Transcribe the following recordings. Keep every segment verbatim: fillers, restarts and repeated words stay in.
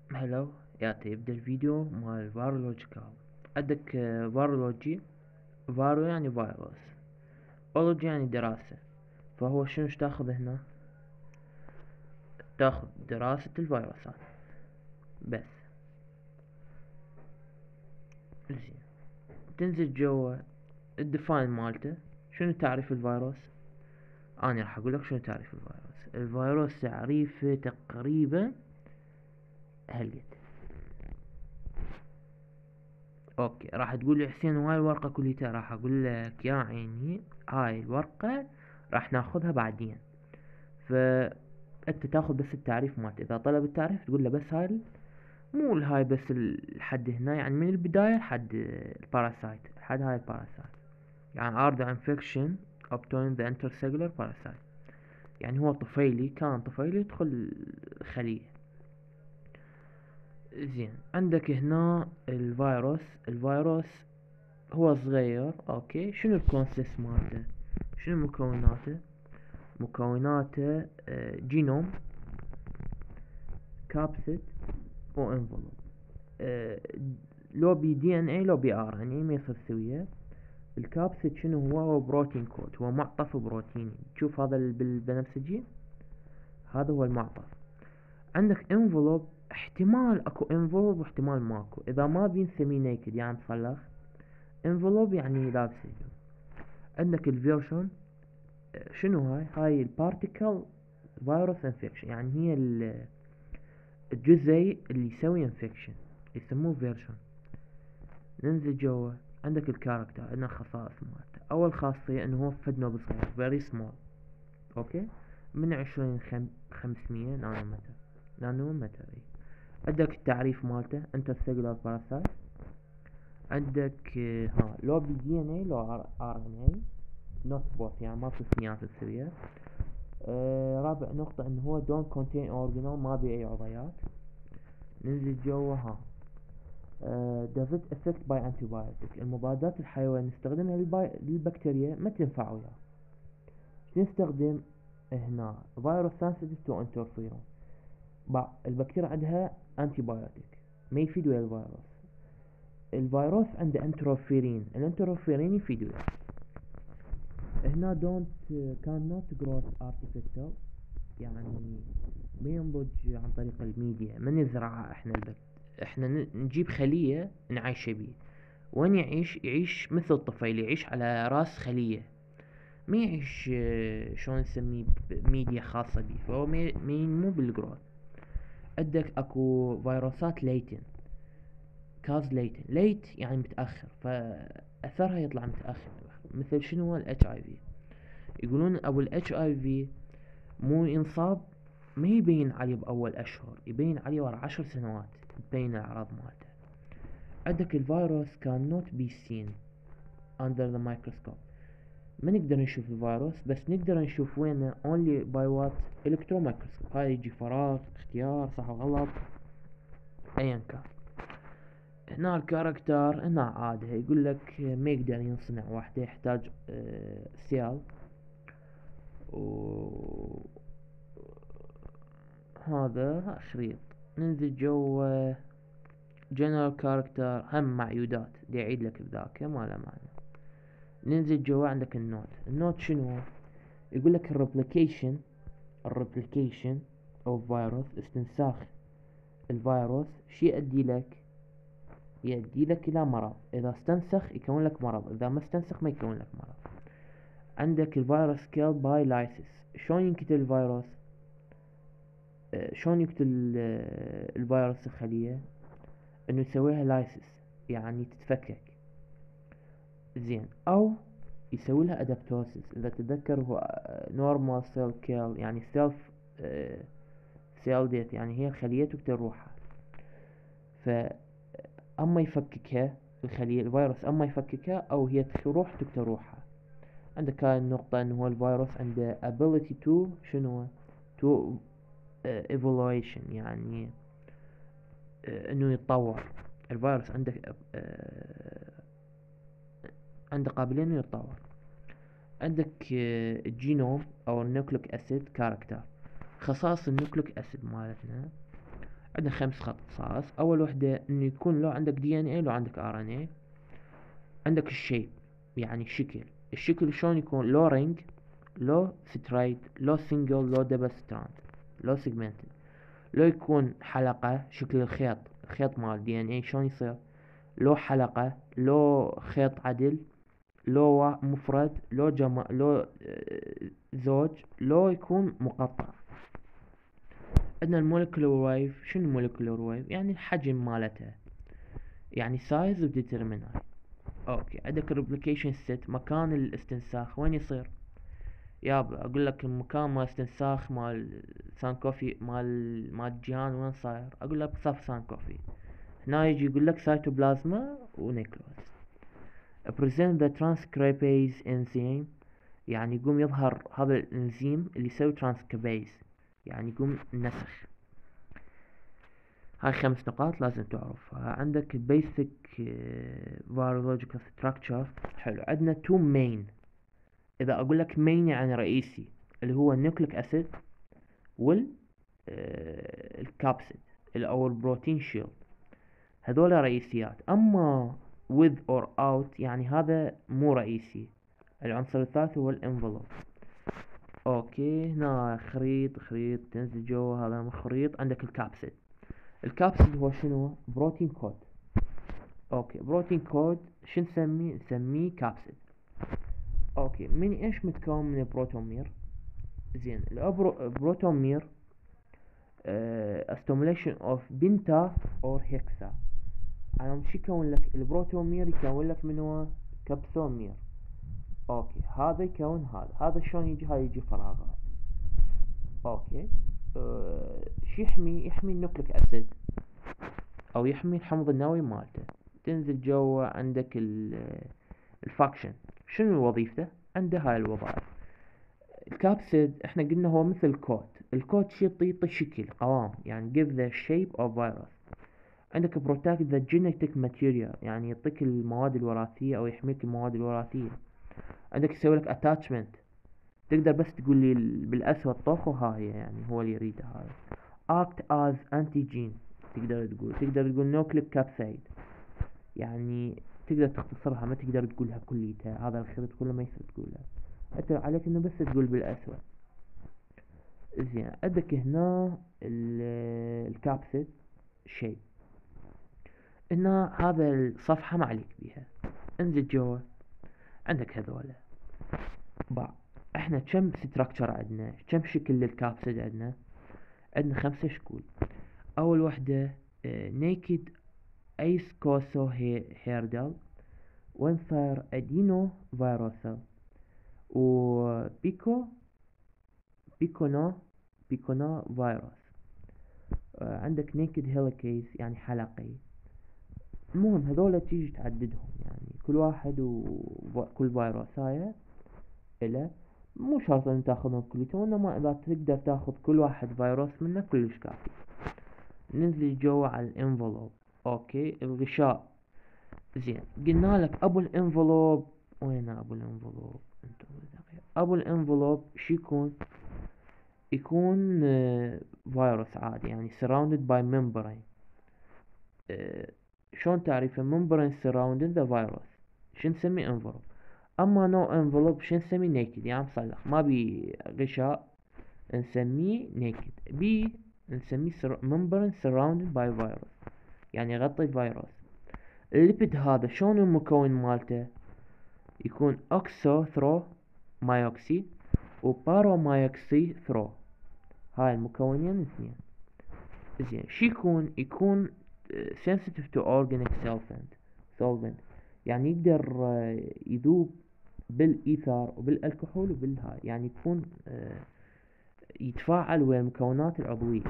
هلو. يعطي يبدأ الفيديو مال فارولوجيكال. عندك آه، فارولوجي. فارو يعني فيروس، اولوجي يعني دراسة. فهو شنو ايش تاخذ هنا؟ تاخذ دراسة الفيروسات بس. زين، تنزل جوا الديفاين مالته. شنو تعريف الفيروس؟ انا راح اقول لك شنو تعريف الفيروس. الفيروس تعريفه تقريبا هلقد. اوكي، راح تقول لي حسين وهاي الورقة كليتها. راح اقول لك يا عيني هاي الورقة راح ناخذها بعدين. فانت تاخذ بس التعريف مالته. اذا طلب التعريف تقول له بس هاي، مو هاي بس لحد هنا، يعني من البداية لحد الباراسايت، لحد هاي الباراسايت. يعني are the infection obtained the intercellular parasite. يعني هو طفيلي، كان طفيلي يدخل الخلية. زين، عندك هنا الفيروس. الفيروس هو صغير. اوكي، شنو الكونسيست مالته؟ شنو مكوناته؟ مكوناته آه، جينوم، كابسيد، وانفلوب. آه، لو بي دي ان اي لو بي ار ان اي ما يصير سويه. الكابسيد شنو هو؟ هو بروتين كود، هو معطف بروتيني. تشوف هذا بالبنفسجي، هذا هو المعطف. عندك انفلوب، احتمال اكو انفلوب واحتمال ماكو. اذا ما بنسميه نيكد يعني مصلخ. انفلوب يعني لابس هجوم. عندك الفيرشن. شنو هاي؟ هاي البارتيكل فيروس انفكشن، يعني هي الجزيء اللي يسوي انفكشن، يسموه فيرجن. ننزل جوا، عندك الكاركتر. عندنا خصائص مالته. اول خاصية انه هو فد نوب صغير، very small. اوكي، من عشرين خم... خمسمية نانومتر. نانومتر اي. عندك التعريف مالته انترسيلولار باراسايت. عندك آه، ها لو بي دي ان اي لو ار ان اي، نوت بوث، يعني ماكو اثنينات تسويها. آه رابع نقطة انه هو دون كونتين اورجانيل، ما بي اي عضيات. ننزل جوا. ها Uh, does it affect by antibiotic؟ المضادات الحيوية نستخدمها للبي... للبكتيريا ما تنفع وياه. نستخدم هنا فيروس sensitive to interferon. البكتيريا عندها antibiotic ما يفيد ويا الفيروس. الفيروس عنده انتروفيرين، الانتروفيرين يفيد وياه. هنا don't cannot grow artificial، يعني ما ينضج عن طريق الميديا، ما نزرعها احنا البكتيريا. احنا نجيب خلية نعيش بيه. وين يعيش؟ يعيش مثل الطفيل، يعيش على راس خلية. ما يعيش آه، شلون نسميه، بميديا خاصة بيه. فهو ما مو بالجروث. عندك اكو فيروسات ليتن، كاز ليتن. ليت يعني متأخر، فأثرها يطلع متأخر. مثل شنو؟ الاتش اي في. يقولون ابو الاتش اي في مو ينصاب، ما يبين عليه بأول أشهر، يبين عليه ورا عشر سنوات تبين الأعراض مالته. عندك الفيروس cannot be seen under the microscope. ما نقدر نشوف الفيروس، بس نقدر نشوف وينه only by what؟ electron microscope. هاي يجي فراغ، اختيار، صح وغلط، ايا كان. هنا الكاركتر، هنا عادة يقول لك ما يقدر ينصنع واحدة، يحتاج آه سيال. و هذا شريط. ننزل جو جنرال كاركتر، هم معيودات دي يعيد لك بذاك ما له معنى. ننزل جوا، عندك النوت. النوت شنو؟ يقول لك الريبليكيشن. الريبليكيشن او فيروس، استنساخ الفيروس شي يؤدي لك؟ يؤدي لك الى مرض. اذا استنسخ يكون لك مرض، اذا ما استنسخ ما يكون لك مرض. عندك الفيروس كيل باي لايسيس. شلون ينقتل الفيروس؟ آه شلون يقتل آه الفيروس الخلية؟ انه يسويها لايسيس، يعني تتفكك. زين، او يسوي لها ادابتوسيس. اذا تتذكر هو نورمال سيل كيل، يعني سيلف سيل ديث، يعني هي الخلية تقتل روحها. ف اما يفككها الخلية، الفيروس اما يفككها او هي تروح تقتل روحها. عندك هاي النقطة انه هو الفيروس عنده ability to شنو؟ to uh, evaluation، يعني uh, انه يتطور. الفيروس عنده uh, عنده قابلية انه يتطور. عندك الجينوم او النيوكليك اسيد كاركتر. خصائص النيوكليك اسيد مالتنا، عندنا خمس خصائص. اول وحدة انه يكون لو عندك دي ان اي لو عندك ار ان اي. عندك الشيب يعني الشكل. الشكل شلون يكون؟ لو رينج، لو سترايد، لو سنجل، لو دبل ستراند، لو سيجمنتد. لو يكون حلقة شكل الخيط، الخيط مال دي ان اي شلون يصير؟ لو حلقة، لو خيط عدل، لو مفرد، لو جمع، لو زوج، لو يكون مقطع. عندنا المولكيولر ويف. شنو المولكيولر ويف؟ يعني الحجم مالتها، يعني سايز وديترمينر. اوكي. عندك الريبليكيشن سيت، مكان الاستنساخ وين يصير؟ يابا اقول لك المكان مال استنساخ مال سانكوفي مال مال جيان وين صاير؟ اقول لك صف سانكوفي. هنا يجي يقول لك سيتوبلازما ونيكلوز. present the transcriptase enzyme، يعني يقوم يظهر هذا الانزيم اللي يسوي ترانسكريبيز، يعني يقوم النسخ. هاي خمس نقاط لازم تعرفها. عندك basic virological structure. حلو. عندنا two main. اذا اقول لك main يعني رئيسي، اللي هو النيوكليك اسيد وال الكابسيد او البروتين شيلد، هذول رئيسيات. اما with or out يعني هذا مو رئيسي. العنصر الثالث هو الانفلوب. اوكي. هنا خريطة خريطة تنزل جوا هذا الخريط. عندك الكابسيد. الكابسيد هو شنو؟ بروتين كود. اوكي. بروتين كود شو نسميه؟ نسميه كابسيد. اوكي. من ايش متكون؟ من البروتومير. زين. البروتومير uh, accumulation of بنتا or هيكسا. انا مش يكون لك البروتومير؟ يكون لك منه كبسومير. اوكي. هذا يكون هذا. هذا شلون يجي؟ هذا يجي فراغات. اوكي. أه شو يحمي؟ يحمي النوكليك اسيد او يحمي الحمض النووي مالته. تنزل جوا عندك الفاكشن. شنو وظيفته؟ عنده هاي الوظائف. الكابسيد احنا قلنا هو مثل الكوت. الكوت شي يعطي يعطي شكل قوام، يعني give the shape of virus. عندك protect the genetic material، يعني يعطيك المواد الوراثية او يحميك المواد الوراثية. عندك يسوي لك attachment، تقدر بس تقول لي بالاسود طخ وها هي، يعني هو اللي يريده هذا. act as antigen، تقدر تقول تقدر تقول nucleic capsid، يعني تقدر تختصرها، ما تقدر تقولها كليتها. هذا الخريطة كله ما يصير تقولها، انت عليك انه بس تقول بالاسود. زين. عندك هنا الكابسيد شيء، هنا هذا الصفحة ما عليك بيها. انزل جوا عندك هذولا باع. احنا كم ستراكشر عندنا؟ كم شكل للكابسيد عندنا؟ عندنا خمسة شكول. اول وحدة نيكد ايسكوسو هيردل، وانثر ادينو فيروسال، وبيكو بيكونا بيكونا فيروس. عندك نيكد هيليكيز يعني حلقي. المهم هذولا تيجي تعددهم، يعني كل واحد وكل فيروس هاي إله. مو شرط ان تاخذهم كليتهم، انما اذا تقدر تاخذ كل واحد فيروس منه كلش كافي. ننزل جوا على الانفلوب. اوكي. الغشاء. زين. قلنا لك ابو الانفلوب وين؟ ابو الانفلوب انتو ابو الانفلوب شو يكون؟ يكون آه فيروس عادي، يعني surrounded by membrane. آه شلون تعريفه؟ membrane surrounding the virus شو نسميه؟ انفلوب. اما نوع انفلوب شو نسميه؟ نيكد، يعني مصلخ ما بي غشاء، نسميه نيكد. بي نسميه membrane surrounded by virus، يعني يغطي فيروس. الليبيد هذا شلون المكون مالته؟ يكون اوكسو ثرو مايوكسي وبارو مايوكسي ثرو، هاي المكونين اثنين. زين. شو يكون؟ يكون sensitive to organic solvent solvent يعني يقدر يذوب بالايثار وبالالكحول وبالهاي، يعني يكون يتفاعل ويا المكونات العضوية.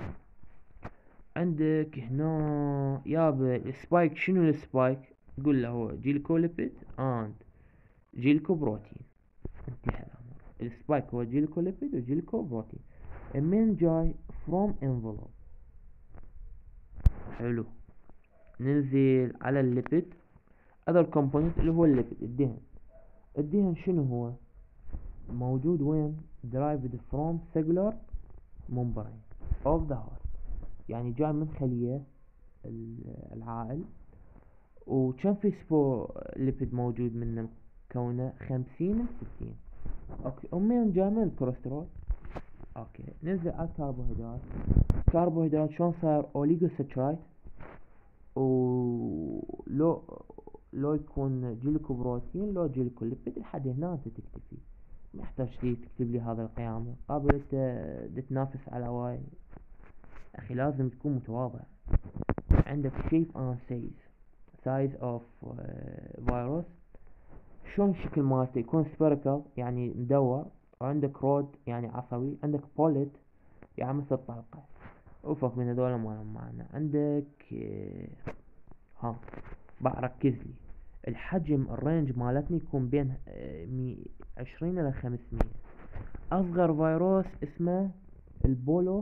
عندك هنا يابا السبايك. شنو السبايك؟ قول له هو جيليكوليبيد اند جيليكوبروتين. انتهى الامر. السبايك هو جيليكوليبيد وجيليكوبروتين. المين جاي فروم انفلوب. حلو. ننزل على الليبيد. other component اللي هو الليبيد الدهن. الدهن شنو هو؟ موجود وين؟ derived from cellular membrane of the heart. يعني جاي من خلية العائل. وكم في سبو ليبيد موجود من كونه خمسين ستين. اوكي ومن جاي من الكوليسترول. اوكي ننزل على الكربوهيدرات. الكربوهيدرات شلون صار اوليغوساكرايد، ولو لو يكون جليكوبروتين لو جليكوليبيد. لحد هنا انت تكتفي، ما يحتاج لي تكتب لي هذا القيامة. قابل انت تتنافس على واي اخي، لازم تكون متواضع. عندك shape and size size of فيروس، شلون الشكل مالته يكون spherical يعني مدور، وعندك رود يعني عصبي، عندك بوليت يعني مثل الطلقة. وفق من هذول ما لهم معنى. عندك ها بركز لي الحجم الرينج مالتني يكون بين عشرين الى خمسمية. اصغر فيروس اسمه البولو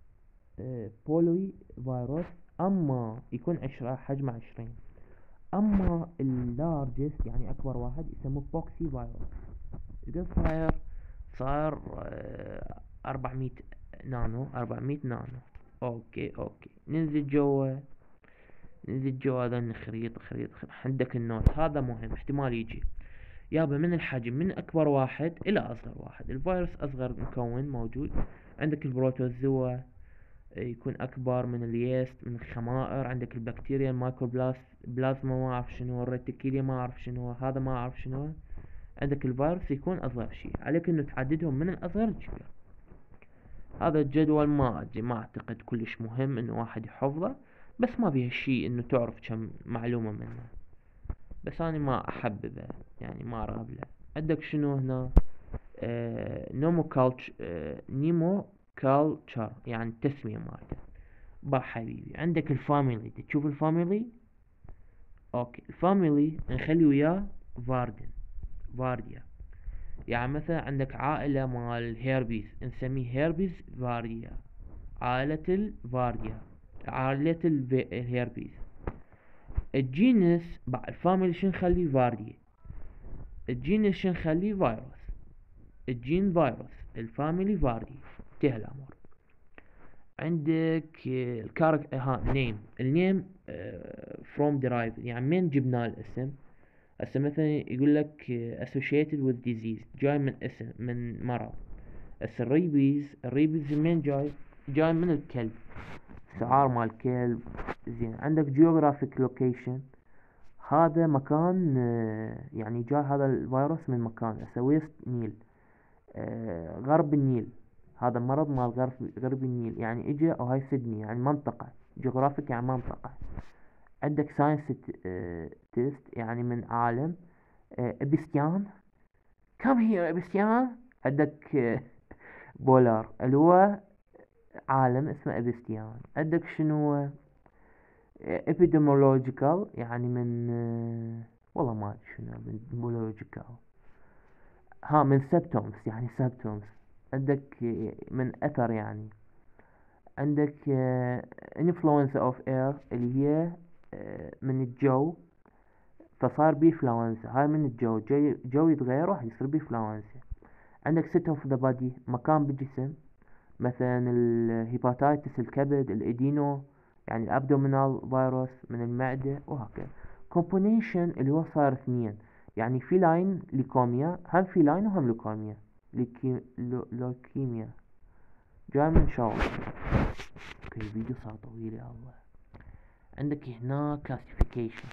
بولوي فيروس، اما يكون عشرة حجمه عشرين. اما اللارجست يعني اكبر واحد يسموه بوكسي فيروس. قد صاير صار أربعمية نانو أربعمية نانو. اوكي اوكي ننزل جوا ننزل جوا هذا الخريطة خريطة عندك النوت. هذا مهم، احتمال يجي يابا من الحجم من اكبر واحد الى اصغر واحد. الفيروس اصغر مكون موجود. عندك البروتوزوا يكون اكبر من اليست من الخمائر. عندك البكتيريا المايكروبلاس بلازما ما اعرف شنو، الريتيكيليا ما اعرف شنو، هذا ما اعرف شنو. عندك الفيروس يكون اصغر شيء، عليك انه تعددهم من الاصغر للكبير. هذا الجدول ما أدري ما اعتقد كلش مهم انه واحد يحفظه، بس ما بيه شيء انه تعرف كم معلومة منه، بس انا ما احببه يعني ما ارغب له. عندك شنو هنا آه نومو كالتش آه نيمو كالتشر يعني التسمية مالته. با حبيبي عندك الفاميلي، تشوف الفاميلي. اوكي الفاميلي نخلي وياه فاردن فارديا. يعني مثلا عندك عائلة مال هيربيز نسميه هيربيز فارديا. عائلة الفارديا عائلة الهيربيز. الجينس بعد الفاميلي شو نخليه فارديا. الجينس شو نخليه فيروس. الجين فيروس. الفاميلي فاردي. انتهى الامر. عندك الكارك ها نيم. النيم فروم درايف يعني من جبنا الاسم. هسه مثلا يقول لك associated with disease جاي من اسم من مرض. هسه الريبيز الريبيز من جاي جاي من الكلب، سعار مال الكلب. زين عندك geographic location هذا مكان يعني جاي هذا الفيروس من مكان. هسه ويست نيل آه غرب النيل. هذا مرض مال غرب غرب النيل يعني اجى او هاي سيدني يعني منطقة جغرافيك يعني منطقة. عندك ساينس اه تيست يعني من عالم اه ابستيان كم هي ابستيان. عندك اه بولار اللي هو عالم اسمه ابستيان. عندك شنو ابيديمولوجيكال يعني من اه والله ما ادري شنو ابيديمولوجيكال. ها من سبتومز يعني سبتومز. عندك من اثر يعني. عندك influenza of air اللي هي من الجو، فصار بيه فلونزا. هاي من الجو جي جو يتغير راح يصير بيه فلونزا. عندك set of the body مكان بالجسم، مثلا الهيباتايتس الكبد، الادينو يعني الابدومينال فيروس من المعدة وهكذا. combination اللي هو صار اثنين يعني فيلاين ليكوميا، هم فيلاين وهم ليكوميا ليكي لو لوكيميا جاي من شاور. اوكي الفيديو صار طويل يا الله. عندك هنا classification.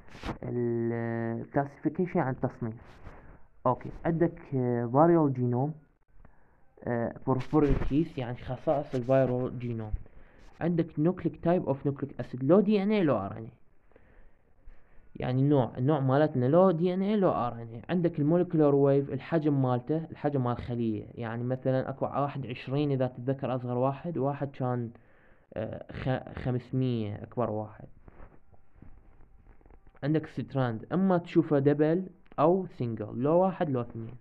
ال classification عن تصنيف. اوكي عندك viral genome properties يعني خصائص الفيرال جينوم. عندك nucleic type of nucleic acid لو دي ان اي لو ار ان اي يعني النوع النوع مالتنا لو دي ان اي لو ار ان اي. عندك المولكيولر ويف الحجم مالته الحجم مال الخلية يعني مثلا اكو واحد عشرين اذا تتذكر اصغر واحد واحد كان خمسمية اكبر واحد. عندك ستراند اما تشوفه دبل او سنجل لو واحد لو اثنين.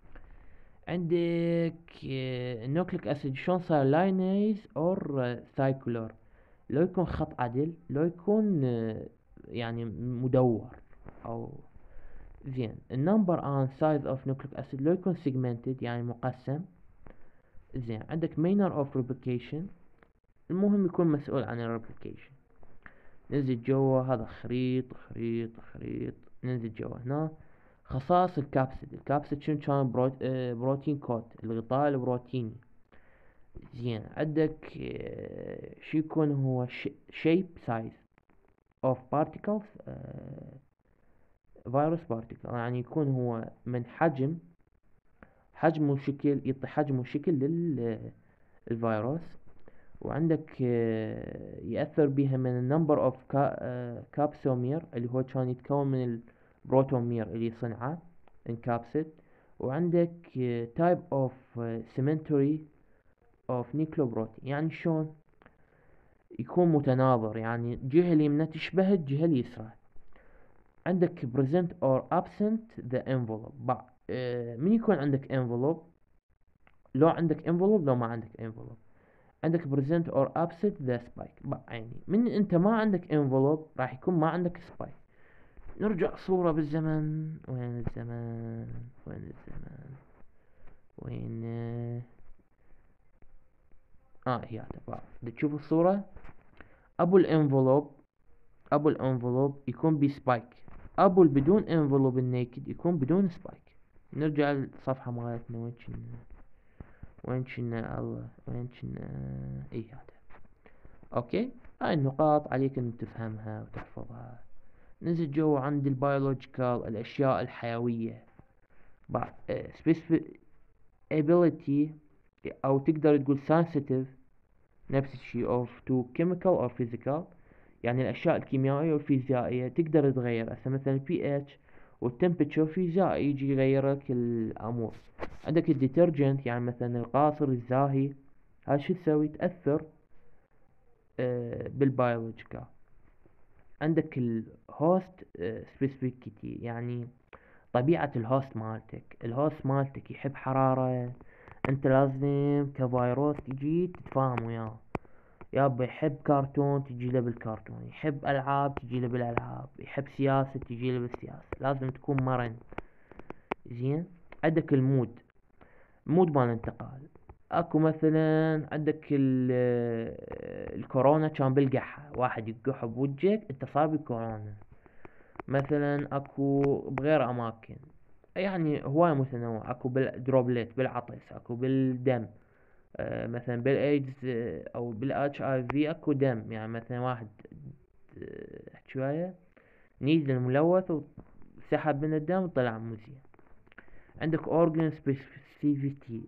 عندك النوكليك اسيد شلون صار لاينيز اور سايكولر، لو يكون خط عدل لو يكون يعني مدور او زين. النمبر ان سايز اوف نوكليك اسيد لو يكون سيجمنتد يعني مقسم. زين عندك manner of replication المهم يكون مسؤول عن الريبليكيشن. ننزل جوا هذا خريطة خريطة خريطة، ننزل جوا هنا خصائص الكابسيد. الكابسيد شنو كان؟ بروت... اه بروتين كود، الغطاء البروتيني. زين عندك اه شو يكون هو شيب سايز اوف بارتيكلز، فيروس بارتيكل، يعني يكون هو من حجم حجمه وشكل، يعطي حجم وشكل للفيروس. وعندك آه، يأثر بها من النمبر اوف كابسومير اللي هو كان يتكون من البروتومير اللي صنعه انكابسد. وعندك تايب اوف سيمنتري اوف نيكلوبروتين، يعني شلون يكون متناظر، يعني الجهة اليمنى تشبه الجهة اليسرى. عندك present or absent the envelope. بع- آه، من يكون عندك envelope، لو عندك envelope لو ما عندك envelope. عندك present or absent the spike. يعني من انت ما عندك envelope راح يكون ما عندك spike. نرجع صورة بالزمن. وين الزمن؟ وين الزمن؟ وين اه هي هذا. تشوف الصورة، ابو الانفلوب ابو الانفلوب يكون بسبايك، ابو بدون انفلوب النيكد يكون بدون سبايك. نرجع للصفحة مالتنا. وين كنا وين كنا الله وين كنا اي هذا. اوكي، هاي النقاط عليك ان تفهمها وتحفظها. ننزل جوا عند البيولوجيكال، الاشياء الحيوية. بعد specific ability او تقدر تقول sensitive، نفس الشيء of to chemical or physical، يعني الاشياء الكيميائية والفيزيائية تقدر تغير. هسه مثلا البي اتش والتمبتشر فيزيائي يجي يغير لك الامور. عندك الديترجنت، يعني مثلا القاصر الزاهي، هاي شو تسوي؟ تأثر آه بالبيولوجيكال. عندك الهوست سبيسيفيكيتي، يعني طبيعة الهوست مالتك. الهوست مالتك يحب حرارة، انت لازم كفيروس تجي تتفاهم وياه. يابا يحب كرتون تجي له بالكرتون، يحب العاب تجي له بالالعاب، يحب سياسة تجي له بالسياسة، لازم تكون مرن. زين. عندك المود، مود مال انتقال. اكو مثلا عندك الكورونا كان بالقحة، واحد يقح بوجهك انت صاب كورونا. مثلا اكو بغير اماكن، يعني هواية متنوع. اكو بالدروبلت بالعطس، اكو بالدم. آه مثلا بالايدز آه او بالاتش اي في اكو دم، يعني مثلا واحد آه شوية نيزل الملوث وسحب من الدم وطلع مزين. عندك organ specificity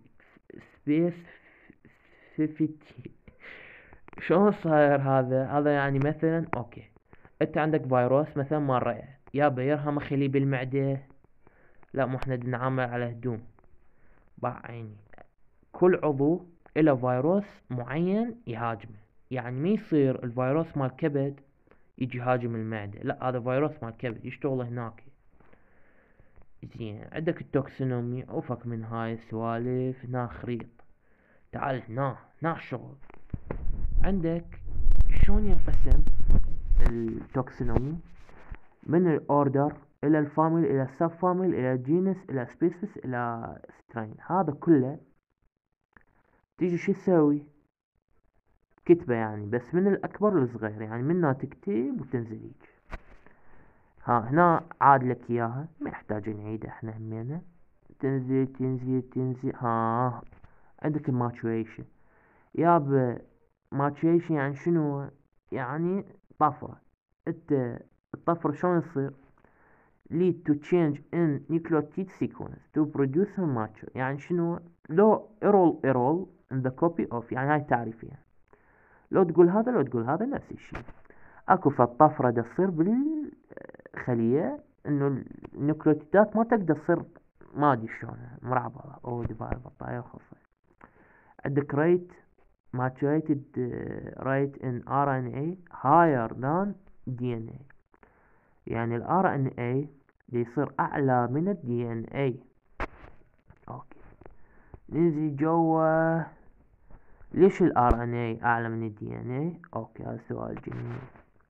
specificity شلون صاير هذا؟ هذا يعني مثلا اوكي، انت عندك فيروس مثلا مال رئة، يابا يرهم خلي بالمعدة، لا مو احنا نعامل على هدوم. بعيني كل عضو له فيروس معين يهاجمه، يعني ما يصير الفيروس مال كبد يجي يهاجم المعدة، لا هذا فيروس مال كبد يشتغل هناك. زين. عندك التوكسينومي، عوفك من هاي السوالف، هنا خريط، تعال هنا هنا شغل. عندك شلون ينقسم التوكسينومي؟ من الاوردر الى الفاميلي الى السب فاميلي الى الجينس الى سبيسيس الى سترين، هذا كله تيجي شو تسوي؟ كتبه يعني، بس من الاكبر للصغير، يعني منها تكتب وتنزل هيك. ها هنا عاد لك اياها، ما يحتاج نعيدها احنا همينه. تنزل تنزل تنزل. ها عندك الماتوريشن. ياب ماتوريشن يعني شنو؟ يعني طفرة. انت الطفرة شلون تصير؟ lead to change in nucleotide sequence to produce a mature، يعني شنو؟ لو ايرول ايرول in the copy of، يعني هاي تعريفية. لو تقول هذا لو تقول هذا نفس الشيء. اكو فالطفرة دا تصير بالخلية انه النيوكليوتيدات ما تقدر تصير، ما ادري شلون مرعبة او ديفايد بطاية وخاصة. عندك rate mutated rate in آر إن إيه higher than دي إن إيه، يعني ال آر إن إيه يصير اعلى من ال دي إن إيه. اوكي، ننزل جوا ليش ال آر إن إيه اعلى من ال دي إن إيه؟ اوكي هذا سؤال جميل.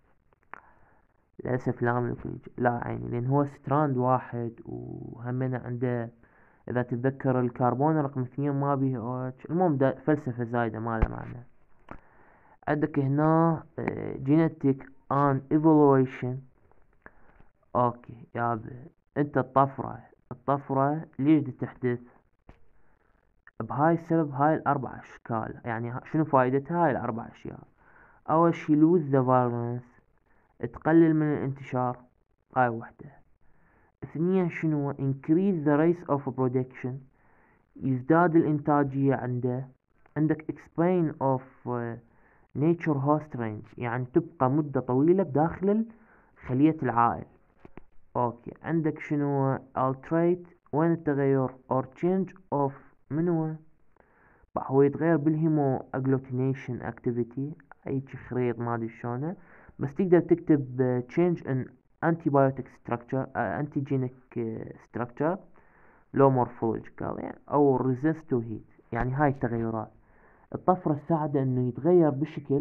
للأسف لا أملك لا عيني، لأن هو ستراند واحد وهمنا عنده، إذا تتذكر الكربون رقم اثنين ما بيه أوتش. المهم ده فلسفة زايدة ما له معنى. عندك هنا جينيتك ان ايفولويشن. اوكي يابا، انت الطفرة الطفرة ليش دي تحدث؟ بهاي السبب، هاي الاربع اشكال. يعني شنو فايدتها هاي الاربع اشياء؟ اول شي lose the violence، تقلل من الانتشار، هاي وحدة. اثنين شنو؟ increase the rates of production، يزداد الانتاجية عنده. عندك explain of uh, nature host range، يعني تبقى مدة طويلة بداخل خلية العائل. اوكي، عندك شنو؟ alterate، وين التغير؟ or change of، منو؟ هو يتغير بالهيمو اجلوتينيشن اكتيفيتي، هيجي خريط ما ادري شلونه. بس تقدر تكتب uh, change in antibiotic structure uh, antigenic uh, structure low morphological يعني، او resist to heat. يعني هاي التغيرات الطفرة تساعده انه يتغير بشكل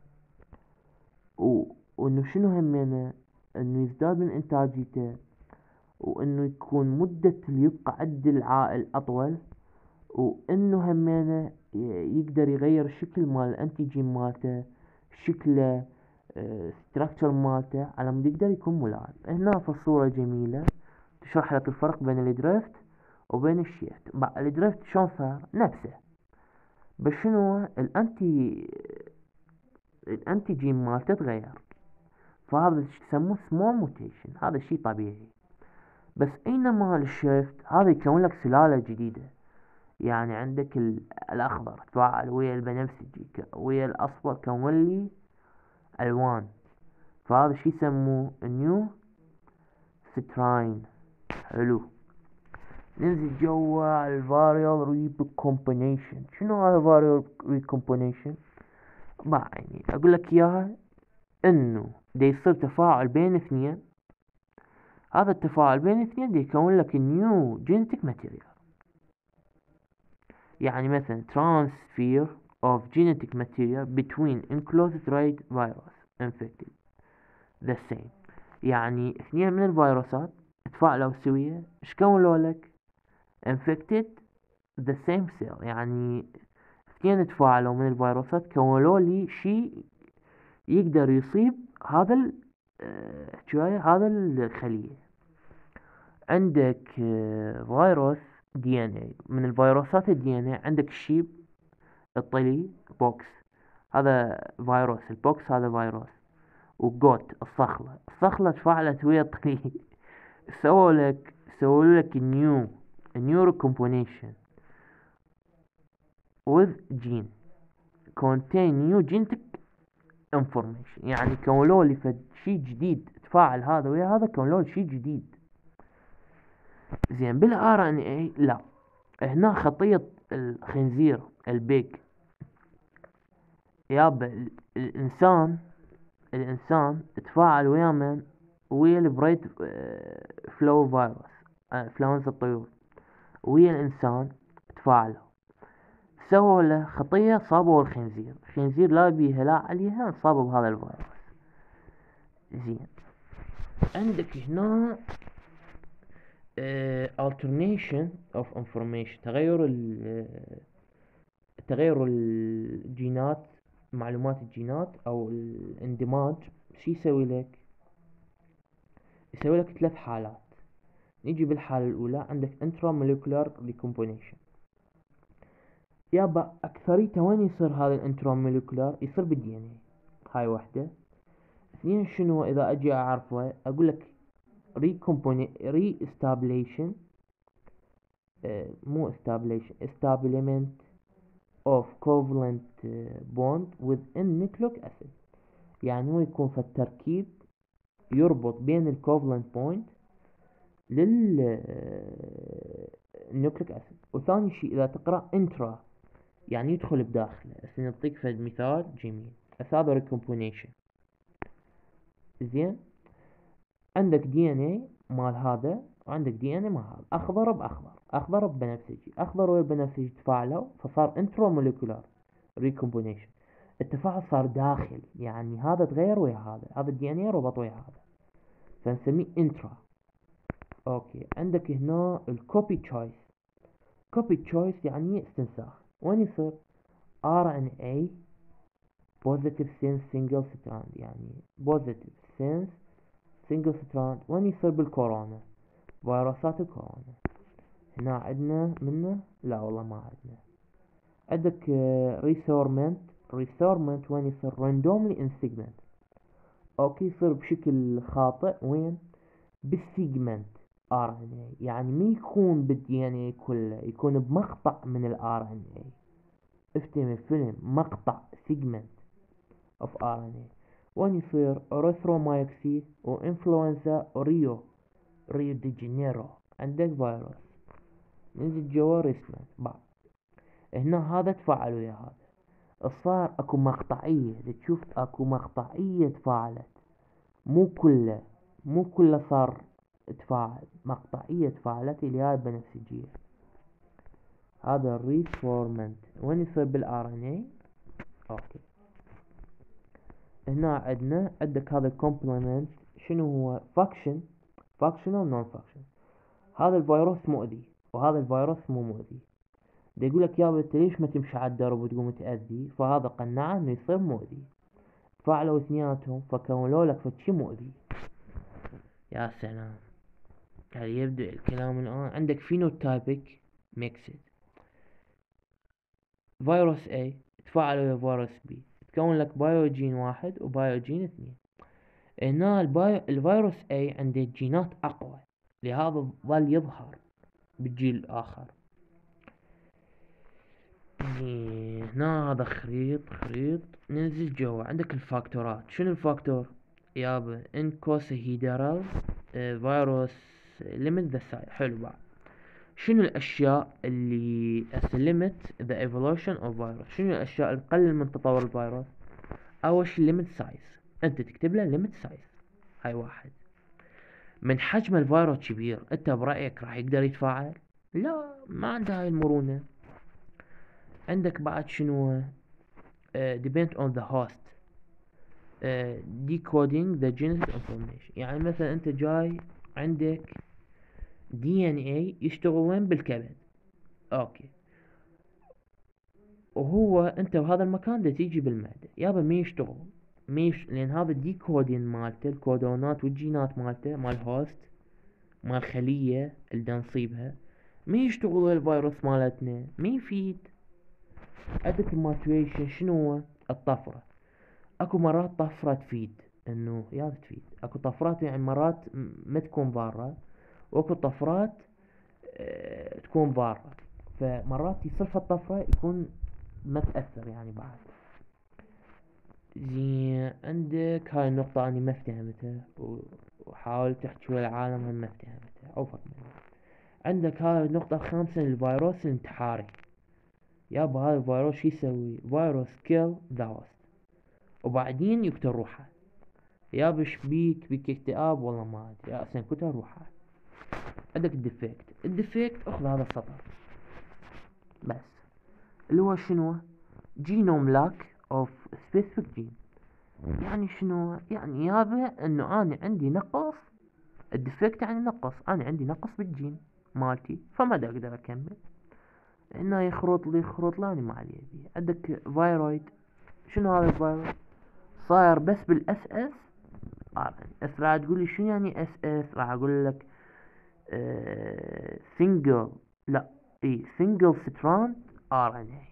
و... وانه شنو همينه؟ انه يزداد من انتاجيته، وانه يكون مدة اللي يبقى عند العائل اطول، وانه همينه يقدر يغير الشكل مال الانتيجين مالته، شكله، ستراكشر مالته، على مود يقدر يكون ملائم. هنا في الصورة جميلة تشرح لك الفرق بين الدريفت وبين الشيفت. الدريفت شلون صار؟ نفسه، بس شنو؟ الانتي الانتيجين مالته تغير، فهذا يسموه سمول موتيشن، هذا شيء طبيعي. بس اينما الشيفت هذا يكون لك سلالة جديدة. يعني عندك الاخضر تفاعل ويا البنفسجي ويا الاصفر، كون لي الوان، فهذا شي يسموه نيو ستراين. حلو، ننزل جوا الفاريال ريكومبينيشن. شنو هذا الفاريال ريكومبينيشن؟ ما يعني اقول لك اياها، انه دا يصير تفاعل بين اثنين، هذا التفاعل بين اثنين دا يكون لك نيو جينيتك ماتيريال. يعني مثلا transfer of genetic material between enclosed right virus infected the same. يعني اثنين من الفيروسات تفاعلوا سوية، ايش كونوا لك؟ infected the same cell. يعني اثنين تفاعلوا من الفيروسات كونوا لي شيء يقدر يصيب هذا ال شوية هذا الخلية. عندك فيروس دي ان اي، من الفيروسات الدي ان اي عندك الشيب الطلي بوكس، هذا فيروس البوكس، هذا فيروس. وجوت الصخلة، الصخلة تفاعلت ويا الطلي سووا لك سووا لك نيو نيو ريكومبونيشن with gene contain new genetic information. يعني كونوا لي فد شيء جديد، تفاعل هذا ويا هذا كونوا لي شيء جديد. زين، بالار ان اي لا، هنا خطية الخنزير البيج يابا. الانسان الانسان تفاعل ويا من؟ ويا البريد فلو فيروس، انفلونزا الطيور، ويا الانسان تفاعلوا، سووا له خطية، صابوا الخنزير. الخنزير لا بيها لا عليها، انصابوا بهذا الفيروس. زين، عندك هنا uh, alternation of information، تغير ال تغير الجينات، معلومات الجينات او الاندماج. شي يسوي لك؟ يسوي لك ثلاث حالات. نيجي بالحالة الأولى، عندك intramolecular recombination. يابا أكثريته وين يصير هذا الانتراموليكولار؟ يصير بالدي ان اي، هاي واحدة. اثنين شنو إذا أجي أعرفه؟ أقول لك recombination ري استابليشن اه مو استابليشن establishment of covalent bond within nucleic acid. يعني هو يكون في التركيب يربط بين الكوفلنت بوينت لل nucleic acid. وثاني شيء إذا تقرأ انترا يعني يدخل بداخله. هسه نعطيك فد مثال جميل، هذا ريكومبونيشن. زين، عندك دي ان اي مال هذا، وعندك دي ان اي مال هذا، اخضر باخضر، اخضر ببنفسجي، اخضر والبنفسجي تفاعلوا فصار انتراموليكولار ريكومبونيشن. التفاعل صار داخل، يعني هذا تغير ويا هذا، هذا الدي ان اي ربط ويا هذا، فنسميه انترا. اوكي، عندك هنا الكوبي تشويس. كوبي تشويس يعني استنساخ. وين يصير؟ ار ان اي positive sense single strand، يعني positive sense single strand وين يصير بالكورونا، فيروسات الكورونا. هنا عندنا منه لا والله ما عندنا. عندك ريسورمنت، ريسورمنت وين يصير randomly in segment، اوكي يصير بشكل خاطئ وين بالسيجمنت ار ان اي، يعني ما يكون بالدي ان اي كله، يكون بمقطع من الار ان اي. افتهم الفيلم، مقطع سيجمنت اوف ار ان اي. وين يصير اوريثرومايكسي وانفلونزا وريو، ريو دي جانيرو. عندك فيروس نزل جوا رسمه بعد، هنا هذا تفاعل ويا هذا، صار اكو مقطعية، تشوف اكو مقطعية تفاعلت، مو كله مو كله صار تفاعل، مقطعية تفاعلت اللي هاي بنفسجية. هذا الريسفورمنت وين يصير بالار ان اي. اوكي هنا عندنا عندك هذا الكومبلمنت شنو هو، فاكشن، فاكشنال نون فاكشن. هذا الفيروس مؤذي وهذا الفيروس مو مؤذي، دا يقول لك يابا انت ليش ما تمشي على الدرب وتقوم تأذي، فهذا قناعه انه يصير مؤذي، فعلوا اثنيناتهم فكونوا لك فشي مؤذي. يا سلام. يعني يبدأ الكلام الآن. عندك فينوتايبك ميكسد، فيروس A تفاعل ويا فيروس B تكون لك بايوجين واحد وبايوجين اثنين. هنا البايو الفيروس A عنده جينات أقوى، لهذا ظل يظهر بالجيل الآخر. هنا هذا خريط خريط ننزل جوا. عندك الفاكتورات، شنو الفاكتور يابا؟ انكوسيهيدرال فيروس ليميت ذا سايز. حلو. بعد شنو الاشياء اللي limit the evolution of virus؟ شنو الاشياء اللي تقلل من تطور الفيروس؟ اول شي limit size، انت تكتب له limit size. هاي واحد. من حجم الفيروس كبير، انت برأيك راح يقدر يتفاعل؟ لا، ما عنده هاي المرونة. عندك بعد شنو uh, depend on the host uh, decoding the genetic information. يعني مثلا انت جاي عندك دي ان اي يشتغل وين؟ بالكبد. اوكي، وهو انت بهذا المكان دا تيجي بالمعدة، يابا ما يشتغل، ما يش... لان هذا الديكودين مالته، الكودونات والجينات مالته مال هوست، مال خلية اللي دا نصيبها، ما يشتغل ويا الفيروس مالتنا، ما يفيد. عندك الماتويشن شنو هو؟ الطفرة. اكو مرات طفرة تفيد، انه يا تفيد. اكو طفرات يعني مرات ما تكون ضارة، واكو طفرات اه تكون ضارة، فمرات يصير الطفرة يكون ما تأثر يعني بعد. زين عندك هاي النقطة أنا ما افتهمتها، وحاول تحكي ويا العالم هم ما افتهمتها أو فهمتها. عندك هاي النقطة الخامسة، الفيروس الانتحاري. يابا هذا الفيروس شو يسوي؟ فيروس كيل ذا هوست وبعدين يقتل روحه. يابا شبيك بيك اكتئاب؟ والله ما ادري، اصلا قتل روحه. عندك الديفكت، الديفكت اخذ هذا السطر بس، اللي هو شنو؟ جينوم لاك اوف سبيسيفيك جين. يعني شنو؟ يعني هذا انه انا عندي نقص، الديفكت يعني نقص، انا عندي نقص بالجين مالتي، فما دا اقدر اكمل. انه يخرط لي يخرط لي انا ما علي بيه. عندك فايرويد، شنو هذا الفايرويد؟ صاير بس بالاس اس ار ان اس. راح تقول لي شنو يعني اس اس؟ راح اقول لك سنجل، لا اي سنجل ستراند ار ان اي.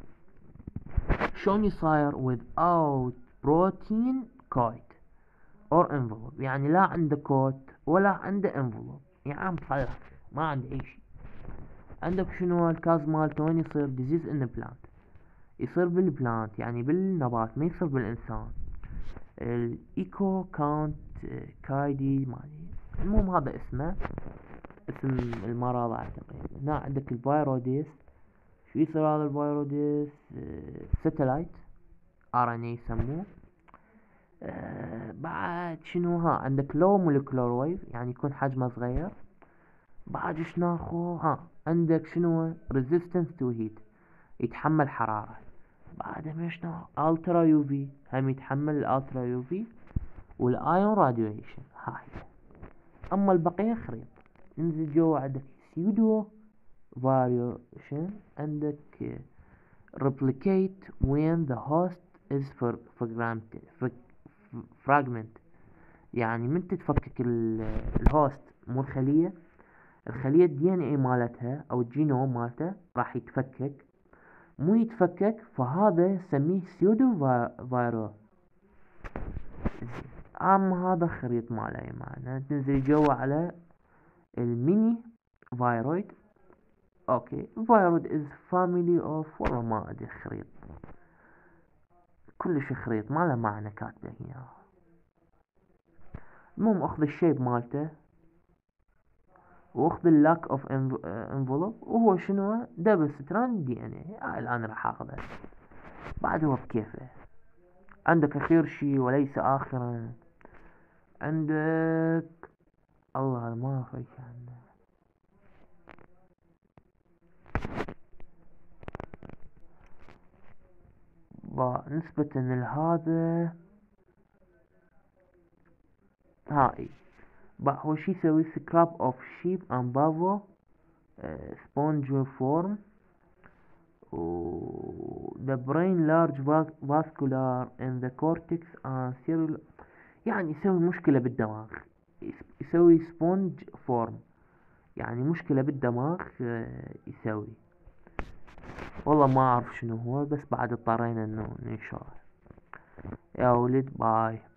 شلون صاير؟ without protein code or envelope، يعني لا عنده كود ولا عنده envelope، يعني مخلص ما عنده اي شيء. عندك شنو الكاز مالته؟ وين يصير؟ disease in the plant، يصير بالبلانت يعني بالنبات، ما يصير بالانسان. الايكو كاونت كايدي مالي، المهم هذا اسمه، اسم المرض اعتقد. هنا عندك الفيروديس، شو يصير هذا الفيروديس؟ ساتلايت ار ان اي يسموه. أه بعد شنو؟ ها عندك لو مولكيولر ويف، يعني يكون حجمه صغير. بعد ايش ناخو؟ ها عندك شنو؟ ريزيستنس تو هيت، يتحمل حرارة. بعد ايش ناخو؟ الترا يو في، هم يتحمل الالترا يو في والايون راديويشن. هاي. اما البقية خريط. انزل جوا عندك سيودو فاريوشن، عندك replicate when the host is for fragmented fragment يعني من تتفكك الهوست مو الخلية، الخلية الدي ان اي مالتها او الجينوم مالته راح يتفكك، مو يتفكك فهذا نسميه سيودو فايرو. اما هذا خريط ماله يا معنا تنزل جوا على الميني فايرويد. اوكي فايرويد از فاميلي اوف، والله ما ادري خريط كلش خريط ما له معنى كاتبه هنا. المهم اخذ الشيب مالته واخذ اللاك اوف انفلوب وهو شنو دبل ستراند دي ان اي. آه الان راح اخذه بعد هو بكيفه. عندك اخير شي وليس اخرا عندك الله ما في عنده نسبة لهذا هاي بقى هو شي يسوي سكراب اوف شيب اند بافو سبونج فورم و the brain large vascular in the cortex and cerebral يعني يسوي مشكلة بالدماغ، يسوي سبونج فورم يعني مشكلة بالدماغ يسوي. والله ما اعرف شنو هو بس بعد اضطرينا انه ننشره. يا ولد باي.